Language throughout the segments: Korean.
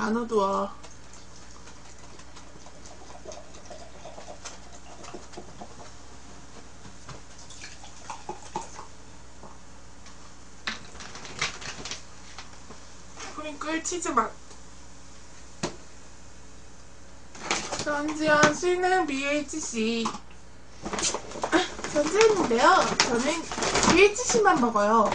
안 어두워. 스프링클 치즈 맛. 전지현 씨는 BHC. 전지현인데요. 저는 BHC만 먹어요.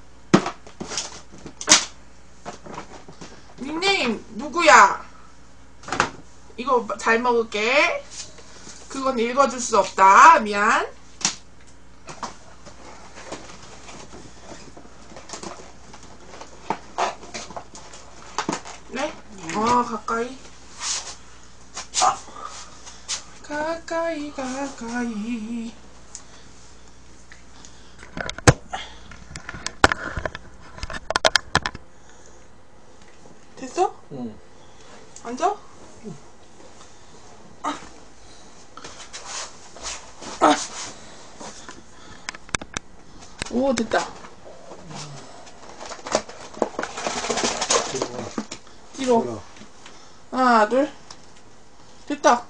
닉네임 누구야? 이거 잘 먹을게. 그건 읽어줄 수 없다. 미안. 네? 가까이. 가까이. 됐어? 응. 앉아? 오, 됐다. 뒤로. 하나, 둘. 됐다.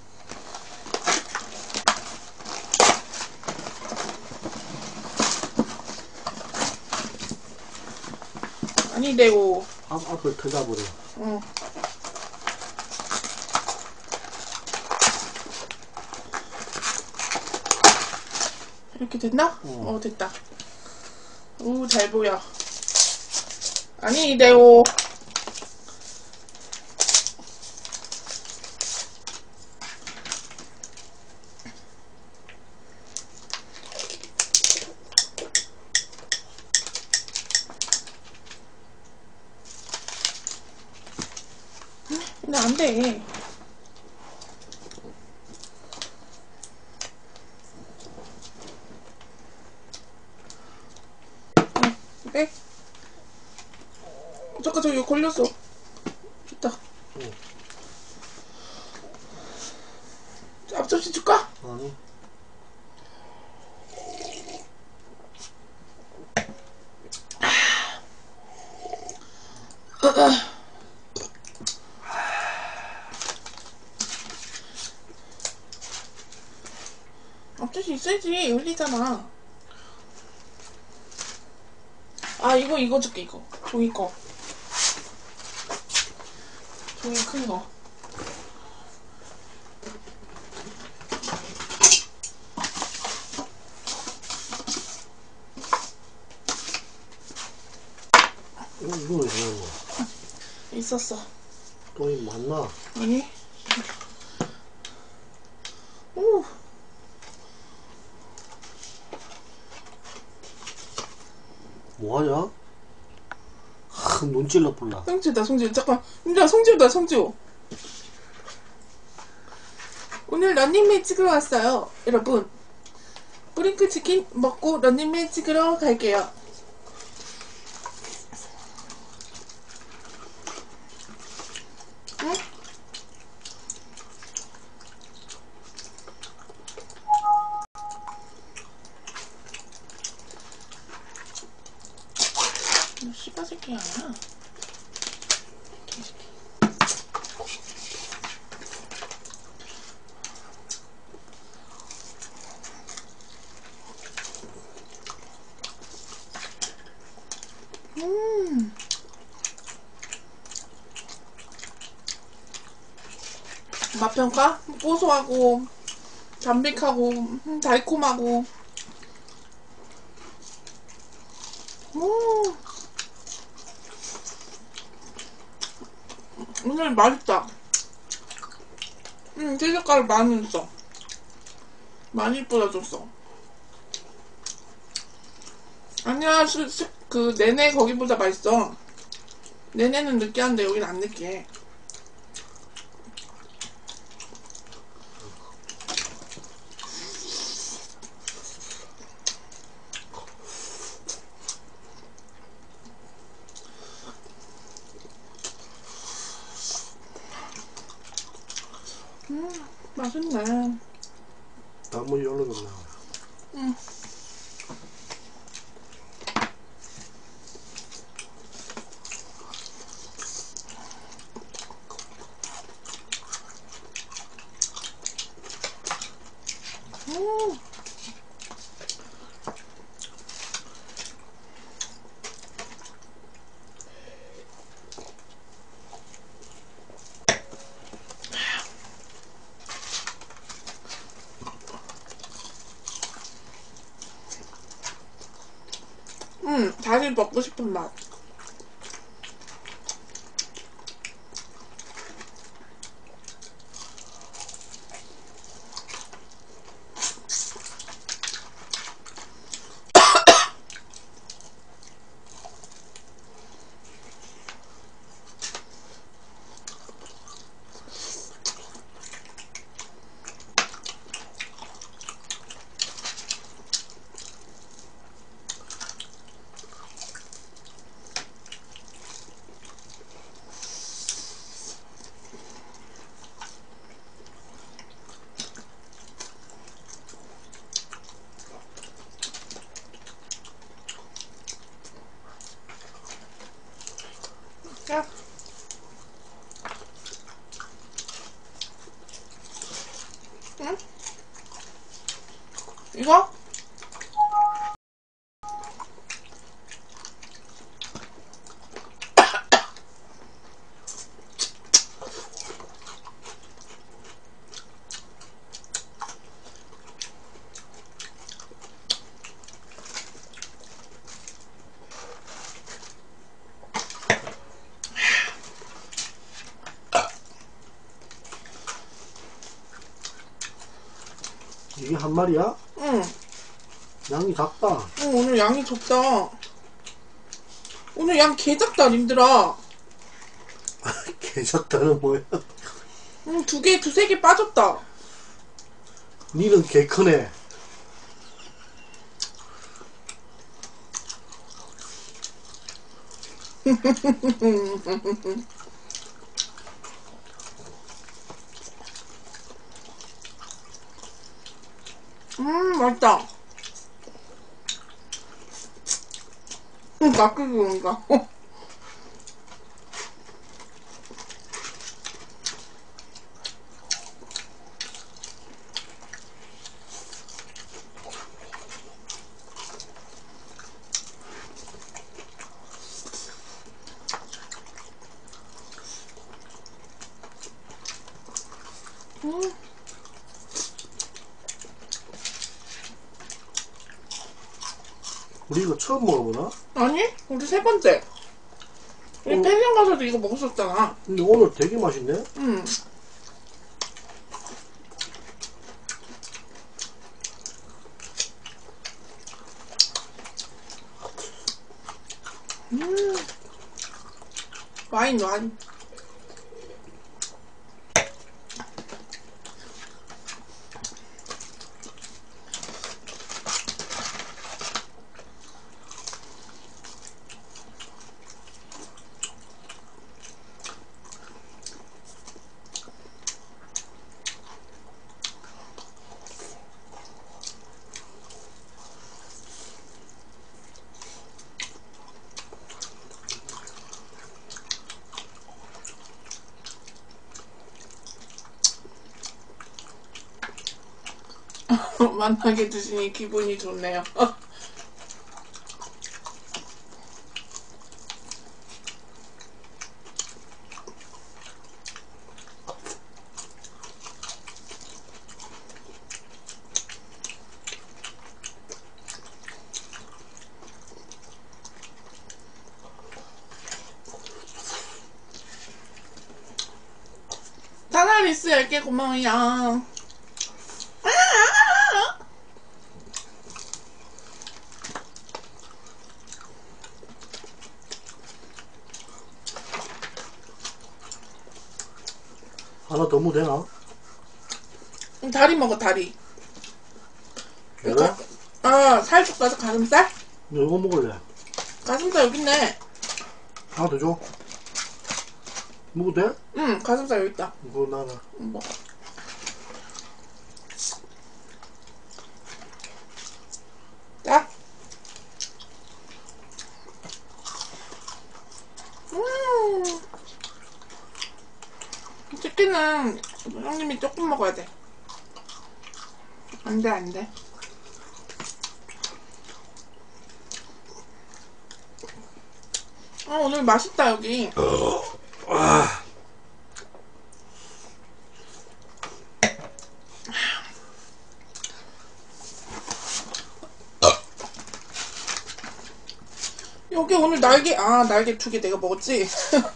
아니래요. 앞을 터져버려. 응. 이렇게 됐나? 됐다. 오, 잘 보여. 아니래요. 근데 안 돼. 백. 잠깐, 저기 걸렸어. 됐다. 앞접시 줄까? 아니. 앞접시 있어야지. 흘리잖아. 아, 이거 줄게, 이거. 종이 거. 종이 큰 거. 이거 왜 저런 거야? 있었어. 돈이 많나? 아니. 오. 뭐하냐? 눈 찔러 볼라. 성지우다, 성지우. 잠깐. 민주야, 성지우다, 성지우. 오늘 런닝맨 찍으러 왔어요. 여러분. 뿌링클 치킨 먹고 런닝맨 찍으러 갈게요. 응? 씨바새끼 아니야. 개새끼. 맛평가? 고소하고 담백하고 달콤하고. 오늘 맛있다. 채소가루 많이 넣었어. 많이 뿌려줬어. 아니야, 그 내내 거기보다 맛있어. 내내는 느끼한데 여긴 안 느끼해. 맛있네. 나물이 올라갔나? 응. 많이 먹고 싶은 맛. 야. 응? 이거? 이게 한 마리야? 응. 양이 작다. 응, 오늘 양이 적다. 오늘 양 개 작다, 님들아. 개 작다는 뭐야? 응, 두세 개 빠졌다. 니는 개 크네. 맛있다. 나 그런가? 우리 이거 처음 먹어보나? 아니, 우리 세 번째. 우리 펜션 가서도 이거 먹었었잖아. 근데 오늘 되게 맛있네? 응. 와인. 만나게 드시니 기분이 좋네요. 타나리스 10개 고마워요. 하나 더 무 되나? 다리 먹어, 다리. 그래? 살 줄까? 가슴살? 너 이거 먹을래? 가슴살 여기 있네. 하나 더 줘. 먹어도 돼? 응, 가슴살 여기 있다. 이거 나나. 뭐. 자. 치킨은 형님이 조금 먹어야 돼. 안 돼. 오늘 맛있다, 여기. 날개, 날개 2개 내가 먹었지?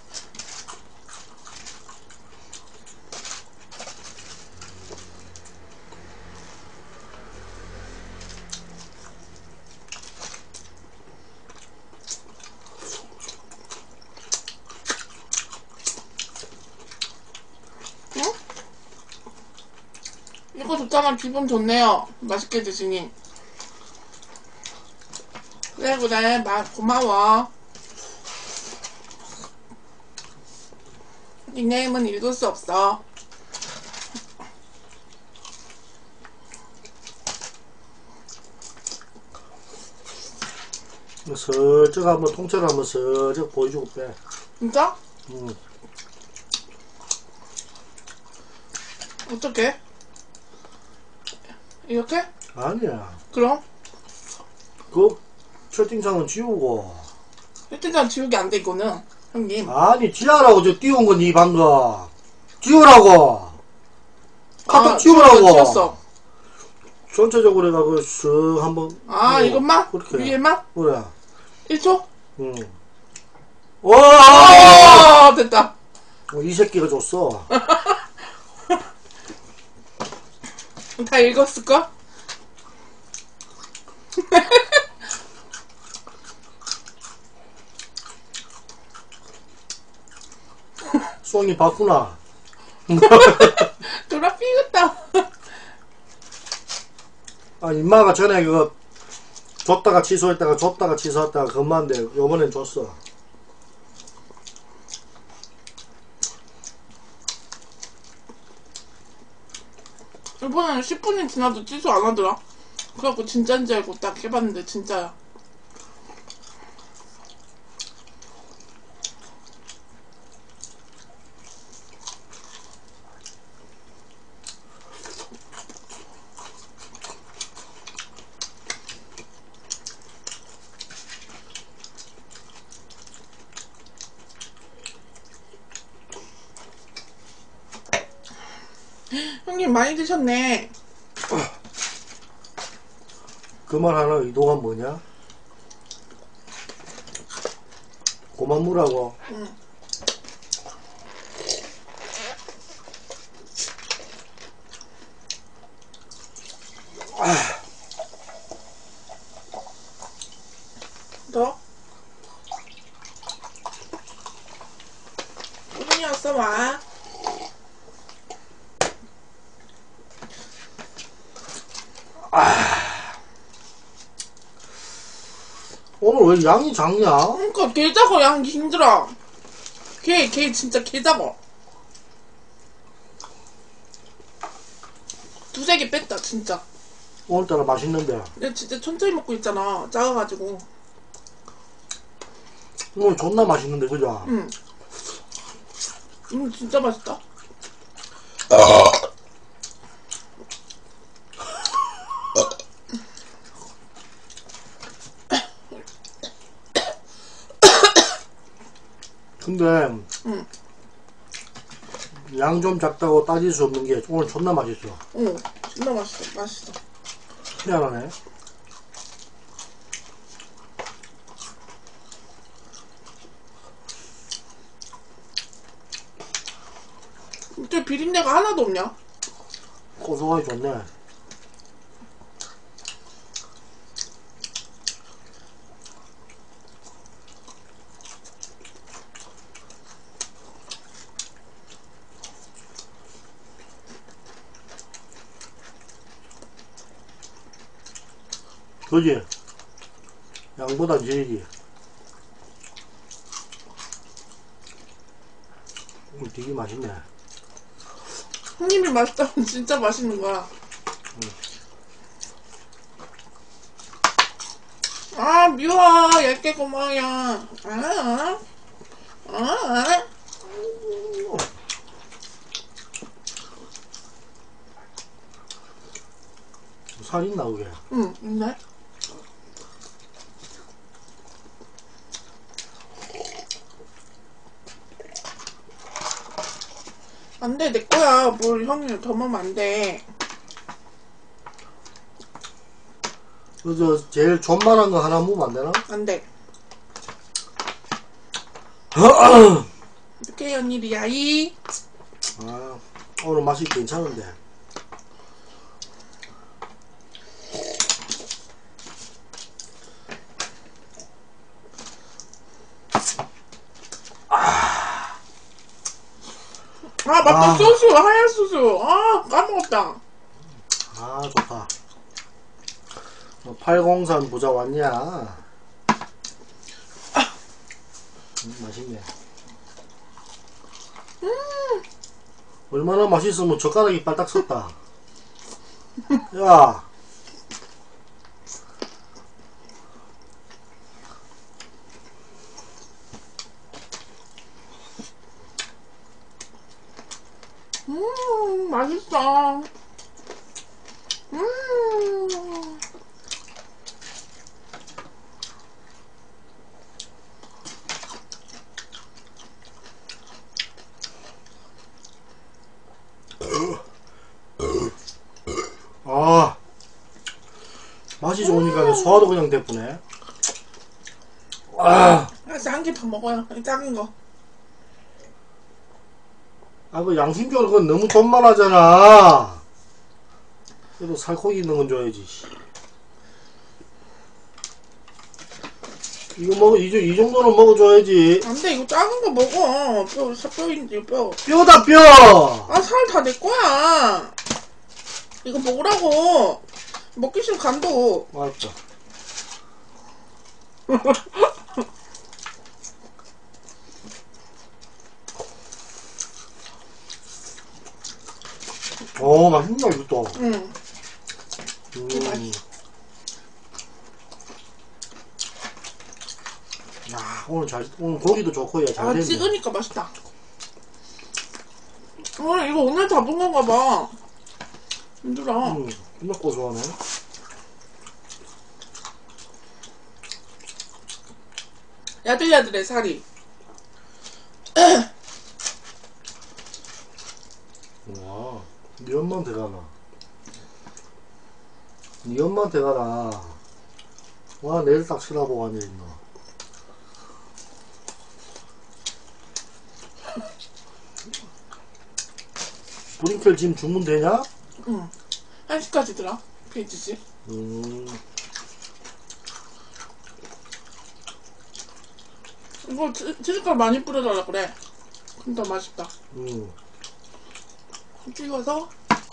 응? 이거 좋잖아. 기분 좋네요. 맛있게 드시니. 그래, 고마워. 닉네임은 읽을 수 없어. 슬쩍 한번 통째로 한번 슬쩍 보여주고 빼. 진짜? 응. 어떻게? 이렇게? 아니야. 그럼? 그 채팅창은 지우고. 일단 지우기 안 돼, 이거는. 형님. 아니 지하라고 저 띄운 건 이 방금. 지우라고. 카톡 지우라고. 지웠어. 전체적으로 해가지고 쓱 한번. 이것만? 그렇게. 위에만? 그래. 1초? 응. 와! 됐다. 이 새끼가 줬어. 다 읽었을까? 송이 봤구나. 돌아 삐겠다. 임마가 전에 그거 줬다가 취소했다가 줬다가 취소했다가 그만데 요번엔 줬어. 이번에는 10분이 지나도 취소 안 하더라. 그래갖고 진짜인지 알고 딱 해봤는데 진짜야. 형님 많이 드셨네. 그만 하는 의도가 뭐냐? 고만 무라고. 응. 더? 소중이 왔어, 와. 오늘 왜 양이 작냐? 그러니까 개 작아. 양기 힘들어. 개 진짜 개 작아. 두세 개 뺐다 진짜. 오늘따라 맛있는데. 내가 진짜 천천히 먹고 있잖아. 작아가지고. 오늘 존나 맛있는데 그죠? 응. 진짜 맛있다. 근데 응. 양 좀 작다고 따질 수 없는 게 오늘 존나 맛있어. 응. 진짜 맛있어. 희한하네. 근데 비린내가 하나도 없냐? 고소하기 좋네. 그지? 양보다 질이지. 되게 맛있네. 형님이 맛있다면 진짜 맛있는 거야. 미워. 얇게 고마워요. 살 있나 그게? 응, 있네. 안 돼, 내 거야. 뭘 형이 더 먹으면 안 돼. 그저 제일 존만한 거 하나 먹으면 안 되나? 안 돼. 어떻게 연일이야 이? 아, 오늘 맛이 괜찮은데. 아 맞다 아. 소스 하얀 소스. 아 까먹었다. 아, 좋다. 803 부자 왔냐? 맛있네. 얼마나 맛있으면 젓가락이 빨딱 섰다. 야, 맛있어. 아, 맛이 좋으니까 소화도 그냥 대쁘네. 아, 그래서 한 개 더 먹어요. 이 작은 거. 아, 그 양심적으로 그건 너무 존만하잖아. 그래도 살코기 있는 건 줘야지. 이거 이 정도는 먹어줘야지. 안돼 이거 작은 거 먹어. 뼈인지 뼈. 뼈다, 뼈! 아 살 다 내 거야. 이거 먹으라고. 먹기 싫으면 간도. 맞다. 오, 맛있다, 이것도. 응. 야, 오늘 고기도 좋고, 야, 잘 아 됐네. 찍으니까 맛있다. 이거 오늘 잡은 건가 봐. 힘들어. 정말 고소하네. 야들야들해 살이. 와, 네 엄마한테 가나. 네 엄마한테 가나. 와, 내일 딱 쳐다보고 앉아있노. 브링클 지금 주문되냐? 응. 1시까지 들어. 페이지지. 이거 치즈가루 많이 뿌려달라 그래. 그럼 더 맛있다. 찍어서.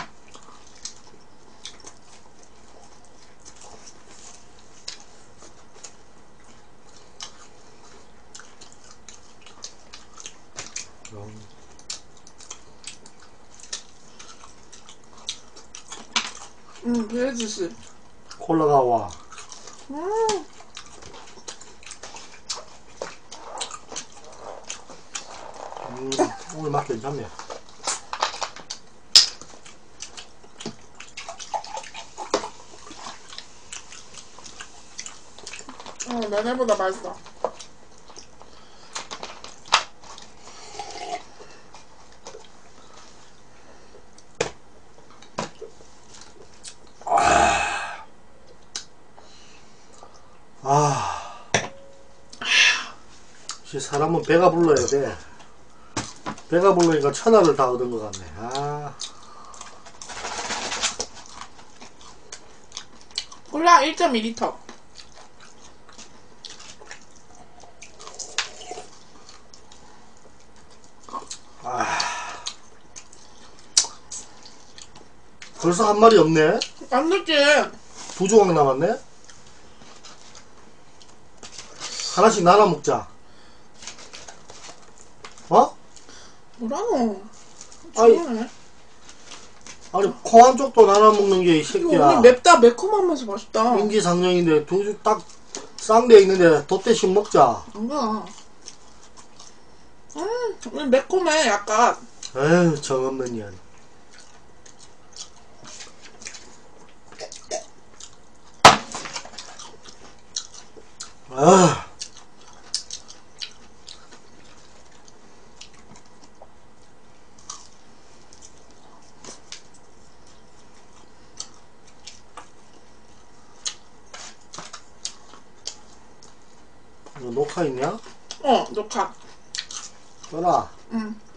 베레주스. 콜라가 와. 오늘 맛 괜찮네. 면회보다 맛있어. 사람은 배가 불러야 돼. 배가 부르니까 천하를 다 얻은 것 같네. 아. 콜라 1.2리터. 벌써 한 마리 없네? 안 넣지. 2조각 남았네? 하나씩 나눠 먹자. 어? 뭐라고? 아이, 좋아해. 아니, 콩 한쪽도 나눠 먹는 게 이 이거 새끼야. 오늘 맵다 매콤하면서 맛있다. 인지상정인데 딱 쌍대 있는데 돗대씩 먹자. 뭔가. 오늘 매콤해 약간. 에휴, 정없는 년. 아. 너 녹화 있냐? 녹화. 떠나. 응.